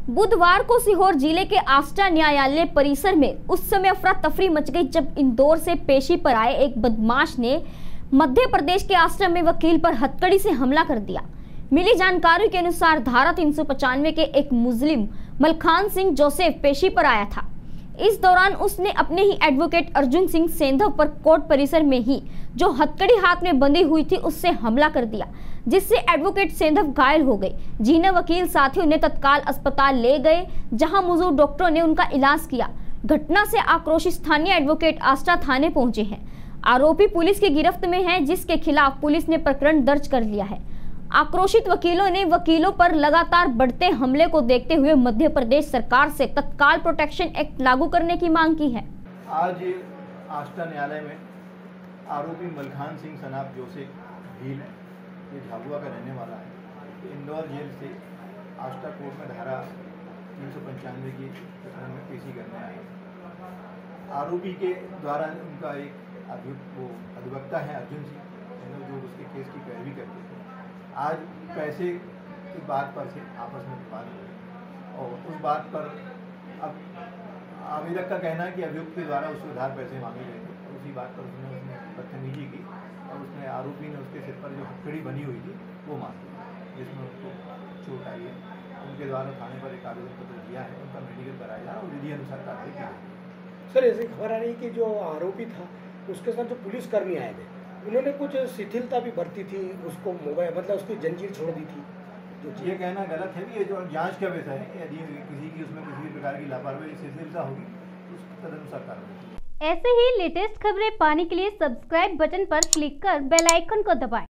बुधवार को सीहोर जिले के आष्टा न्यायालय परिसर में उस समय अफरा तफरी मच गई जब इंदौर से पेशी पर आए एक बदमाश ने मध्य प्रदेश के आष्टा में वकील पर हथकड़ी से हमला कर दिया। मिली जानकारी के अनुसार धारा 395 के एक मुस्लिम मलखान सिंह जोसेफ पेशी पर आया था। इस दौरान उसने अपने ही एडवोकेट अर्जुन सिंह सेंधव पर कोर्ट परिसर में ही जो हथकड़ी हाथ में बंधी हुई थी उससे हमला कर दिया, जिससे एडवोकेट सेंधव घायल हो गए, जिन्हें वकील साथियों ने तत्काल अस्पताल ले गए, जहां मौजूद डॉक्टरों ने उनका इलाज किया। घटना से आक्रोशित स्थानीय एडवोकेट आष्टा थाने पहुंचे हैं। आरोपी पुलिस की गिरफ्त में है, जिसके खिलाफ पुलिस ने प्रकरण दर्ज कर लिया है। आक्रोशित वकीलों ने वकीलों पर लगातार बढ़ते हमले को देखते हुए मध्य प्रदेश सरकार से तत्काल प्रोटेक्शन एक्ट लागू करने की मांग की है। आज आष्टा न्यायालय में आरोपी मलखान सिंह सनाब जोसेफ भील है, ये झाबुआ का रहने वाला है। इंदौर जेल से आष्टा कोर्ट में धारा 395 की प्रकरण में पेशी करने आए। आरोपी के द्वारा उनका एक अधिवक्ता है अर्जुन सिंह, जो उसके केस की पैरवी करते थे। आज पैसे की बात पर से आपस में विवाद हुए और उस बात पर अब आवेदक का कहना है कि अभियुक्त के द्वारा उससे उधार पैसे मांगे गए थे और उसी बात पर उसने बदतमीजी की और उसने आरोपी ने उसके सिर पर जो हथकड़ी बनी हुई थी वो मार दी, जिसमें उसको चोट आई है। उनके द्वारा थाने पर एक आवेदन पत्र दिया है, उनका मेडिकल कराया जा रहा है और विधि अनुसार कार्रवाई की जाएगी। सर, ऐसी खबर आ रही है कि जो आरोपी था उसके साथ जो पुलिसकर्मी आए थे उन्होंने कुछ शिथिलता भी बरती थी, उसको मोबाइल मतलब उसकी जंजीर छोड़ दी थी। तो ये कहना गलत है कि ये जो जांच का विषय है, यदि किसी की उसमें किसी भी प्रकार की लापरवाही शिथिलता होगी तो उस तदनुसार कार्रवाई। ऐसे ही लेटेस्ट खबरें पाने के लिए सब्सक्राइब बटन पर क्लिक कर बेल आइकन को दबाएं।